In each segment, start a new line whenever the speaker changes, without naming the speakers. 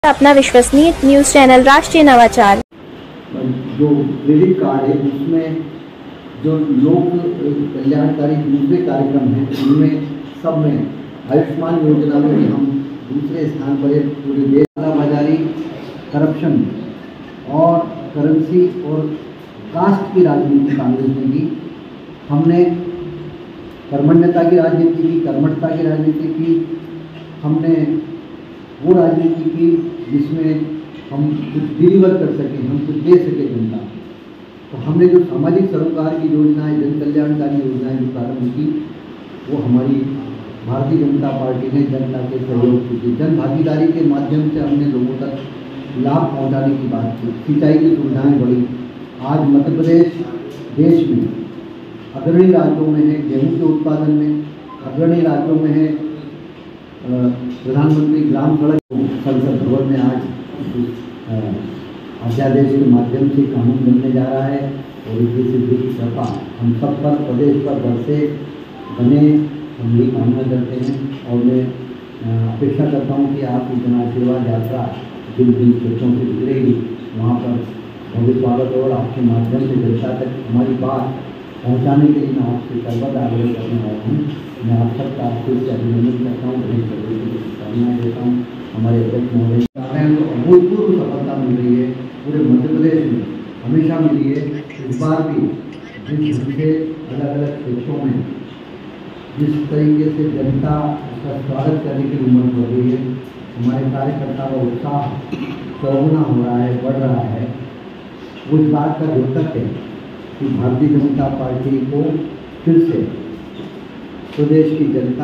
अपना विश्वसनीय news channel राष्ट्रीय नवाचार।
जो क्रेडिट कार्ड है उसमें जो लोक कल्याणकारी दूसरे कार्यक्रम हैं उनमें सब में आयुष्मान योजना में भी हम दूसरे स्थान पर पूरे देश बाजारी, करप्शन और करेंसी और कास्ट की राजनीति कांग्रेस ने की। हमने कर्मण्यता की राजनीति की, कर्मठता की राजनीति की, हमने वो राजनीति की जिसमें हम कुछ डिलीवर कर सकें, हम कुछ दे सके जनता। तो हमने जो सामाजिक सरोकार की योजनाएं, जन कल्याणकारी योजनाएं जो प्रारंभ की, वो हमारी भारतीय जनता पार्टी ने जनता के सहयोग से की। जन भागीदारी के माध्यम से हमने लोगों तक लाभ पहुंचाने की बात की। सिंचाई की सुविधाएं बढ़ी। आज मध्य प्रदेश देश में अग्रणी राज्यों में है, गेहूँ के उत्पादन में अग्रणी राज्यों में है। प्रधानमंत्री ग्राम सड़क संसद भवन में आज अध्यादेश के माध्यम से कानून बनने जा रहा है और इसकी सिद्धि की कृपा हम सब पर, प्रदेश पर बरसे बने, हम यही कामना करते हैं। और मैं अपेक्षा करता हूँ कि आपकी जन आशीर्वाद यात्रा जिन जिन क्षेत्रों से गुजरेगी वहाँ पर भव्य स्वागत और आपके माध्यम से जनता तक हमारी बात पहुँचाने के लिए मैं आपसे सर्वदा आग्रह करने वाला हूँ। मैं आप सबका आपसे अभिनंदन करता हूँ, बड़ी शुभकामनाएं देता हूँ। हमारे अध्यक्ष महोदय तो अभूतपूर्व सफलता मिल रही है पूरे मध्य प्रदेश में, हमेशा मिली है। इस बार भी जिस ढंग से अलग अलग क्षेत्रों में जिस तरीके से जनता उसका स्वागत करने की उम्मीद हो रही है, हमारे कार्यकर्ता का उत्साह चौगुना हो रहा है, बढ़ रहा है। वो इस बात का द्योतक है कि भारतीय जनता पार्टी को फिर से प्रदेश की जनता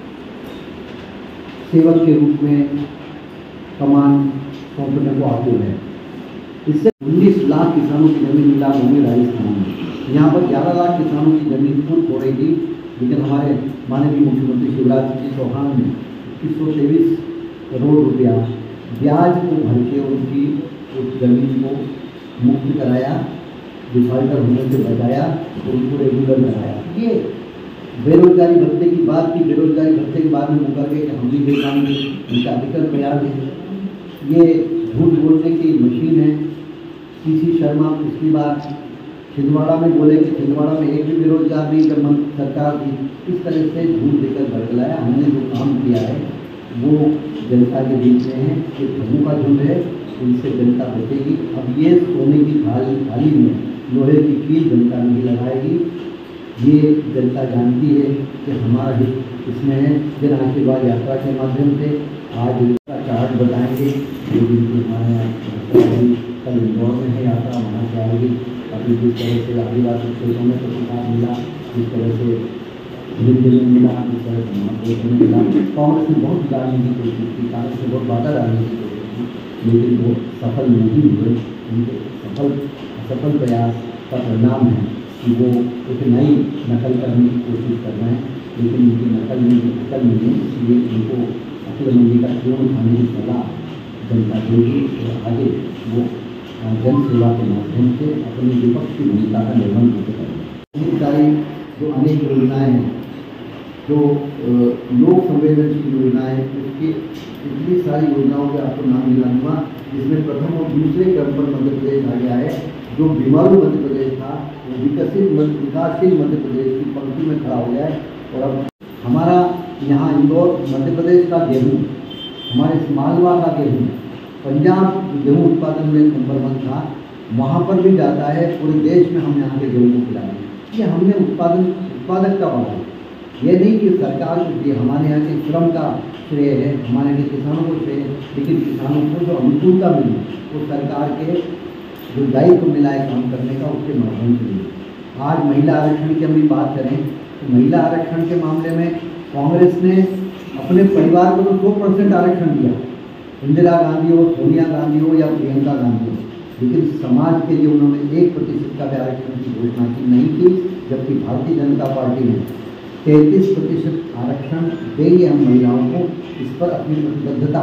सेवक के रूप में कमान सौंपने को आतुर है। इससे 19 लाख किसानों की जमीन नीलाम होगी राजस्थान में। यहाँ पर 11 लाख किसानों की जमीन खुद हो रही थी, लेकिन हमारे माननीय मुख्यमंत्री शिवराज सिंह चौहान ने 2123 करोड़ रुपया ब्याज को भर के उनकी उस जमीन को मुक्त कराया, डिफॉल्टर होने से बचाया और उनको रेगुलर कराया। ये बेरोजगारी भत्ते की बात की, बेरोजगारी भत्ते के बाद में मुकर गए कि हम भी बेकामी, उनका अधिकतर बयान है। ये झूठ बोलने की मशीन है। सीसी शर्मा पिछली बार छिंदवाड़ा में बोले कि छिंदवाड़ा में एक भी बेरोजगार नहीं जब सरकार थी। इस तरह से झूठ देकर बरगलाया। हमने जो काम किया है वो जनता के बीच में है। ये धनों का झुंड है, इनसे जनता बचेगी। अब ये सोने की थाली में लोहे की कील जनता नहीं लगाएगी। ये जनता जानती है कि हमारा हित इसमें है। जन आशीर्वाद यात्रा के माध्यम से आज इसका चार्ट बताएंगे। जो जिनकी हमारे यहाँ कल इंदौर में है यात्रा, वहाँ से आएगी। अभी जिस तरह से आदिवासी क्षेत्रों में प्रतिसाद मिला, जिस तरह से दिल्ली में मिला, जिस तरह से महापुर में मिला, कांग्रेस ने बहुत डालने की कोशिश की, कांग्रेस ने बहुत बाधा डालने की कोशिश की, लेकिन वो सफल नहीं हुए। उनके असफल प्रयास का परिणाम है कि वो एक नई नकल करने की कोशिश कर रहे हैं, लेकिन उनकी नकल नहीं है। इसलिए उनको अक्लमंदी का चूर्ण खाने की सलाह जनता देगी और आगे वो जन सेवा के माध्यम से अपनी विपक्ष की भूमिका का निर्वहन करते करेंगे। सारी जो अनेक योजनाएँ हैं, जो लोक संवेदनशील योजनाएँ हैं, उसकी इतनी सारी योजनाओं के आपको नाम दिलाऊंगा, जिसमें प्रथम और दूसरे क्रम पर मध्य प्रदेश आ गया है। जो बीमारू मध्य प्रदेश था वो विकासशील मध्य प्रदेश की पंक्ति में खड़ा हो गया है। और अब हमारा यहाँ इंदौर मध्य प्रदेश का गेहूँ, हमारे मालवा का गेहूँ, पंजाब गेहूँ उत्पादन में नंबर 1 था, वहाँ पर भी जाता है। पूरे देश में हम यहाँ के गेहूँ को खिला रहे हैं। ये हमने उत्पादक का बढ़ा। ये नहीं कि सरकार को दिए, हमारे यहाँ के श्रम का श्रेय है, हमारे यहाँ के किसानों को श्रेय है, लेकिन किसानों को जो अनुकूलता मिली वो सरकार के जो दायित्व मिला है काम करने का, उसके माध्यम से मिली। आज महिला आरक्षण की हम भी बात करें तो महिला आरक्षण के मामले में कांग्रेस ने अपने परिवार को तो 100% आरक्षण दिया, इंदिरा गांधी हो, सोनिया गांधी हो या प्रियंका गांधी हो, लेकिन समाज के लिए उन्होंने 1% का भी आरक्षण की घोषणा की नहीं की। जबकि भारतीय जनता पार्टी ने 33% आरक्षण देंगे हम महिलाओं को। इस पर अपनी प्रतिबद्धता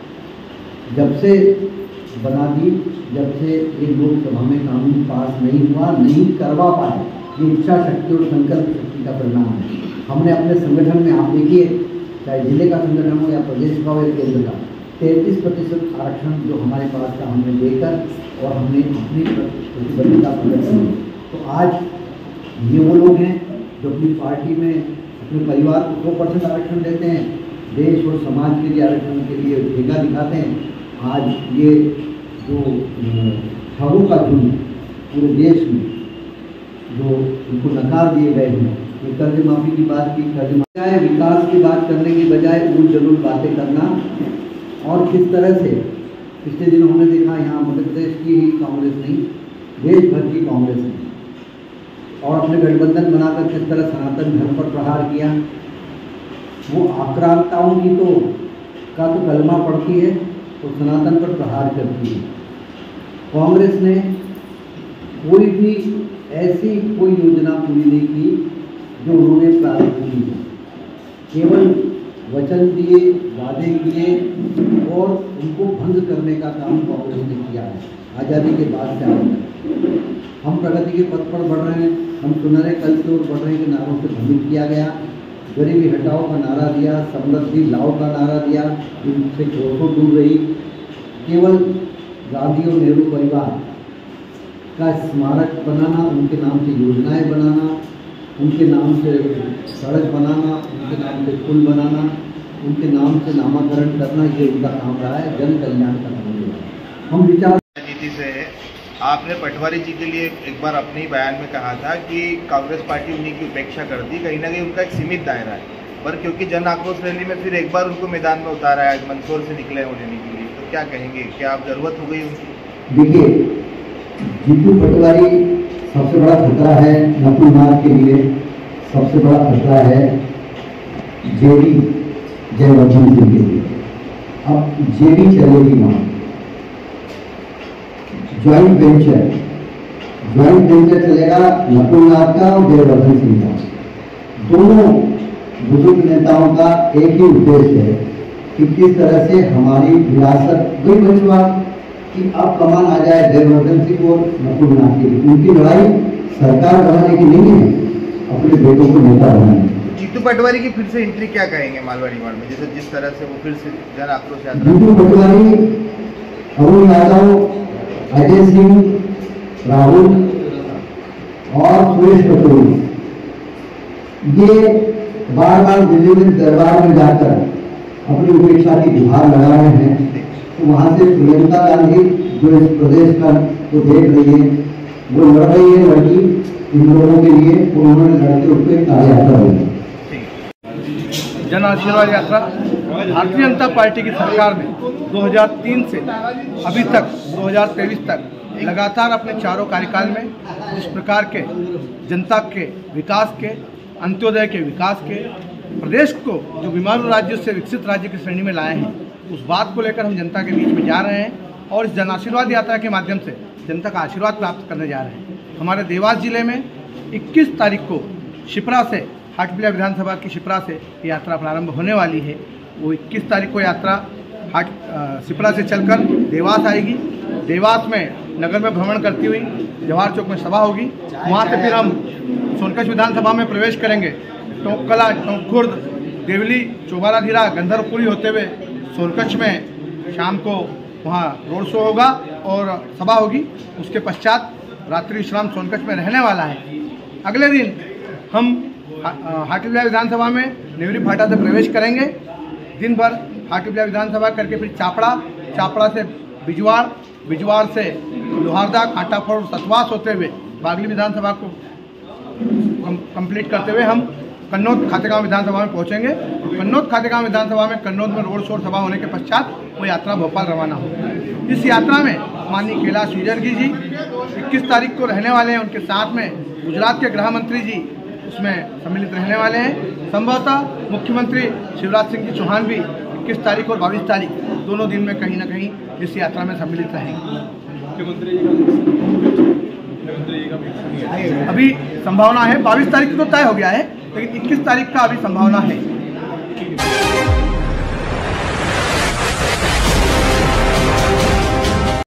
जब से बना दी, जब से ये लोकसभा में कानून पास नहीं हुआ, नहीं करवा पाए, ये इच्छा शक्ति और संकल्प शक्ति का परिणाम है। हमने अपने संगठन में, आप देखिए, चाहे जिले का संगठन हो या प्रदेश का हो या केंद्र का, 33% आरक्षण जो हमारे पास था हमने देकर और हमने अपनी प्रतिबद्धता प्रकट की। तो आज ये वो लोग हैं जो अपनी पार्टी में अपने परिवार को 2% आरक्षण देते हैं, देश और समाज के लिए आरक्षण के लिए ठेका दिखाते हैं। आज ये जो ठगों का झुंड पूरे देश में जो उनको नकार दिए गए हैं, ये कर्ज माफी की बात की, कर्ज माफी विकास की बात करने की बजाय उन जरूर बातें करना। और किस तरह से पिछले दिनों हमने देखा यहाँ मध्य प्रदेश की ही कांग्रेस नहीं, देश भर की कांग्रेस ने और अपने गठबंधन बनाकर किस तरह सनातन धर्म पर प्रहार किया। वो आक्रांताओं की तो कलमा पड़ती है तो सनातन पर प्रहार करती है। कांग्रेस ने कोई भी ऐसी कोई योजना पूरी नहीं की जो उन्होंने प्रारंभ की, केवल वचन दिए, वादे किए और उनको भंग करने का काम कांग्रेस ने किया है। आज़ादी के बाद से आज तक हम प्रगति के पथ पर बढ़ रहे हैं, हम सुनहरे कल की ओर बढ़ रहे हैं के नारों से भ्रमित किया गया। गरीबी हटाओ का नारा दिया, समृद्धि लाओ का नारा दिया, इनसे कोसों दूर रही। केवल गांधी और नेहरू परिवार का स्मारक बनाना, उनके नाम से योजनाएं बनाना, उनके नाम से सड़क बनाना, उनके नाम से पुल बनाना, उनके नाम से नामाकरण करना, ये उनका काम रहा है, जन कल्याण का काम रहा है। हम विचार
राजनीति से आपने पटवारी जी के लिए एक बार अपने ही बयान में कहा था कि कांग्रेस पार्टी उन्हीं की उपेक्षा करती, कहीं ना कहीं उनका एक सीमित दायरा है, पर क्योंकि जन आक्रोश रैली में फिर एक बार उनको मैदान में उतारा है, आज मंदसौर से निकले हैं लेने के लिए, तो क्या कहेंगे, क्या आप जरूरत हो गई उनकी?
देखिए, जीतू पटवारी सबसे बड़ा खतरा है नकुल नाथ के लिए, सबसे बड़ा खतरा है जेडी जयवर्धन सिंह के लिए। अब जेडी चलेगी वहाँ, ज्वाइंट वेंचर चलेगा नकुल नाथ का और जयवर्धन सिंह का। दोनों बुजुर्ग नेताओं का एक ही उद्देश्य है कि किस तरह से हमारी विरासत वही बचवा कि अब कमान आ जाए जयवर्धन सिंह और नकुल नाथ की। उनकी लड़ाई सरकार बनाने की नहीं है, अपने बेटों को नेता बनाने।
जीतू पटवारी की फिर से एंट्री क्या कहेंगे मालवाड़ी वार्ड में, जैसे जिस तरह से वो फिर से जन आक्रोश यात्रा?
जीतू पटवारी, अरुण यादव, अजय सिंह, राहुल और सुरेश पटोरी, ये बार बार दिल्ली में दरबार में जाकर अपनी उपेक्षा की गुहार लगा रहे हैं। तो वहाँ से प्रियंका गांधी जो इस प्रदेश का तो देख रही है, वो लड़ रही है लड़की इन लोगों के लिए, उन्होंने लड़के उठे कार्य यात्रा हुई।
जन आशीर्वाद यात्रा भारतीय जनता पार्टी की सरकार ने 2003 से अभी तक 2023 तक लगातार अपने चारों कार्यकाल में जिस प्रकार के जनता के विकास के, अंत्योदय के विकास के, प्रदेश को जो बीमारू राज्यों से विकसित राज्य की श्रेणी में लाए हैं, उस बात को लेकर हम जनता के बीच में जा रहे हैं और इस जन आशीर्वाद यात्रा के माध्यम से जनता का आशीर्वाद प्राप्त करने जा रहे हैं। हमारे देवास जिले में 21 तारीख को शिप्रा से, हाटपिलिया विधानसभा की शिप्रा से यात्रा प्रारंभ होने वाली है। वो 21 तारीख को यात्रा शिप्रा से चलकर देवास आएगी। देवास में नगर में भ्रमण करती हुई जवाहर चौक में सभा होगी। वहाँ से फिर हम सोनकच्छ विधानसभा में प्रवेश करेंगे। टोंककला, टोंकखुर्द, देवली, चौबारा धीरा, गंधर्वपुरी होते हुए सोनकच्छ में शाम को वहाँ रोड शो होगा और सभा होगी। उसके पश्चात रात्रि विश्राम सोनकच्छ में रहने वाला है। अगले दिन हम हाटपिलिया विधानसभा में नेवरी फाटा से प्रवेश करेंगे। दिन भर हाटपिलिया विधानसभा करके फिर चापड़ा से बिजवाड़, बिजवाड़ से लोहारदा, कांटाफोड़, सतवास होते हुए बागली विधानसभा को कंप्लीट करते हुए हम कन्नौज खातेगांव विधानसभा में पहुंचेंगे। कन्नौज खातेगांव विधानसभा में कन्नौज में रोड शो सभा होने के पश्चात वो यात्रा भोपाल रवाना होगी। इस यात्रा में माननीय कैलाश विजयवर्गीय जी 21 तारीख को रहने वाले हैं। उनके साथ में गुजरात के गृह मंत्री जी उसमें सम्मिलित रहने वाले हैं। संभवतः मुख्यमंत्री शिवराज सिंह जी चौहान भी 21 तारीख और 22 तारीख दोनों दिन में कहीं ना कहीं इस यात्रा में सम्मिलित रहेंगे। अभी संभावना है, 22 तारीख को तो तय हो गया है, लेकिन 21 तारीख का अभी संभावना है।